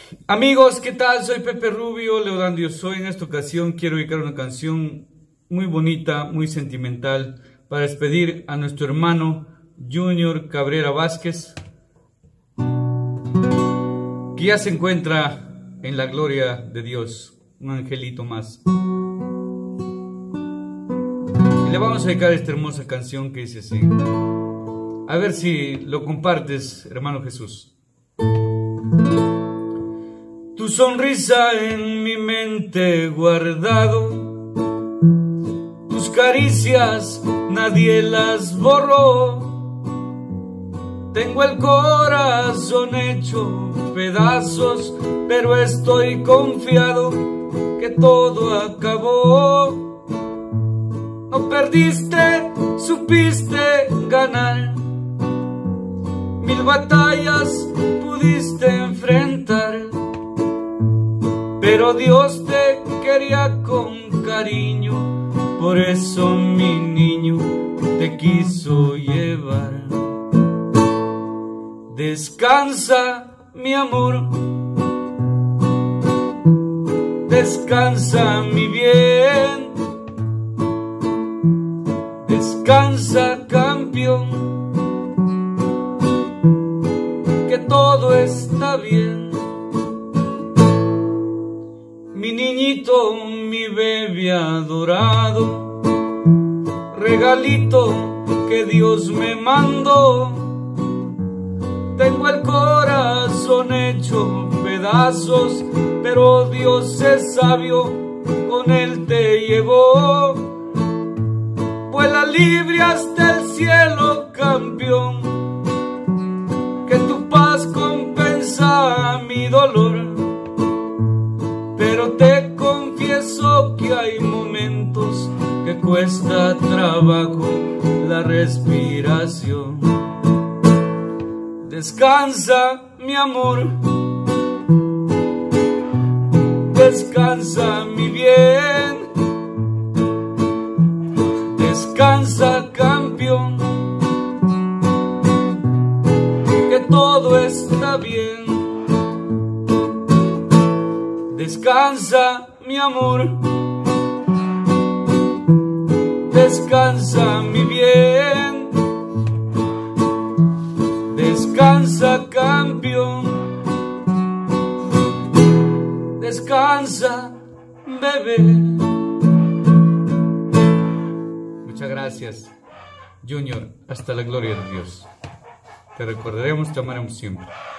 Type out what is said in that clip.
Amigos, ¿qué tal? Soy Pepe Rubio, Leodán Dios Soy. En esta ocasión quiero dedicar una canción muy bonita, muy sentimental, para despedir a nuestro hermano Junior Cabrera Vázquez, que ya se encuentra en la gloria de Dios, un angelito más. Y le vamos a dedicar esta hermosa canción que dice así. A ver si lo compartes, hermano Jesús. Tu sonrisa en mi mente guardado, tus caricias nadie las borró. Tengo el corazón hecho pedazos, pero estoy confiado que todo acabó. No perdiste, supiste ganar, mil batallas pudiste enfrentar, pero Dios te quería con cariño, por eso mi niño te quiso llevar. Descansa, mi amor, descansa, mi bien, descansa, campeón, que todo está bien. Mi niñito, mi bebé adorado, regalito que Dios me mandó. Tengo el corazón hecho pedazos, pero Dios es sabio, con él te llevó. Vuela libre hasta el cielo, campeón, que tu paz compensa mi dolor. Pero te confieso que hay momentos que cuesta trabajo la respiración. Descansa, mi amor, descansa, mi bien, descansa, campeón, que todo está bien. Descansa, mi amor, descansa, mi bien, descansa, campeón, descansa, bebé. Muchas gracias, Junior, hasta la gloria de Dios. Te recordaremos, te amaremos siempre.